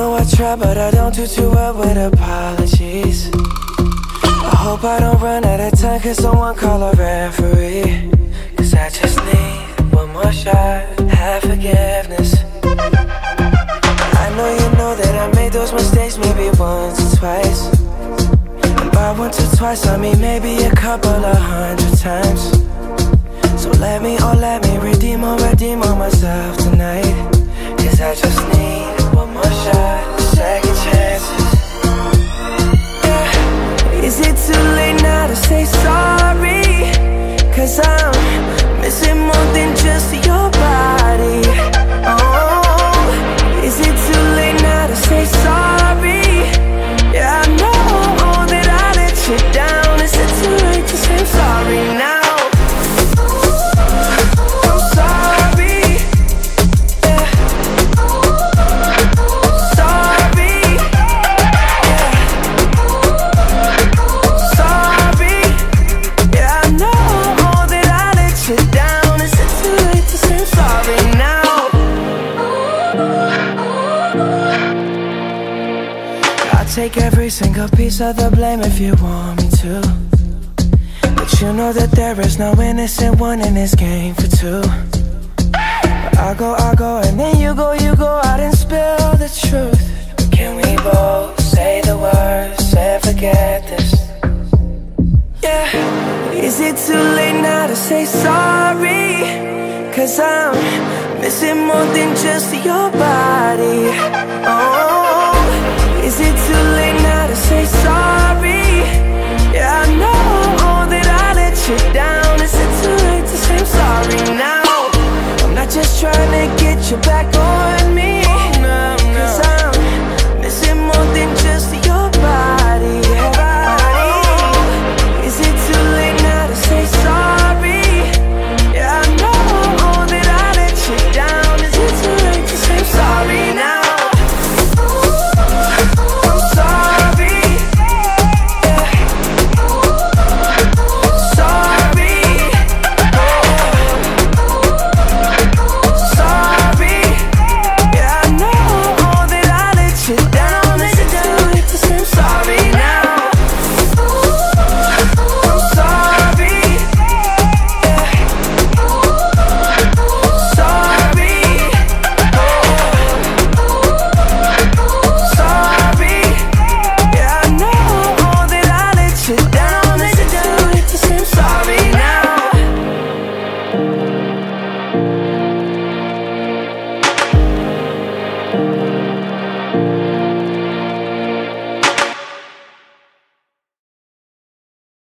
know I try, but I don't do too well with apologies. I hope I don't run out of time, cause someone call a referee. Cause I just need one more shot, have forgiveness. I know you know that I made those mistakes maybe once or twice. And by once or twice I mean maybe a couple of 100 times. So let me redeem on myself tonight. Cause I just need one more shot, second chances. Yeah. Is it too late now to say sorry? Cause I'm missing more than just your body. Oh, is it too late now to say sorry? Yeah, I know that I let you down. Is it too late to say I'm sorry now? Take every single piece of the blame if you want me to. But you know that there is no innocent one in this game for two. But I go, and then you go out and spill the truth. But can we both say the words and forget this? Yeah. Is it too late now to say sorry? Cause I'm missing more than just your body.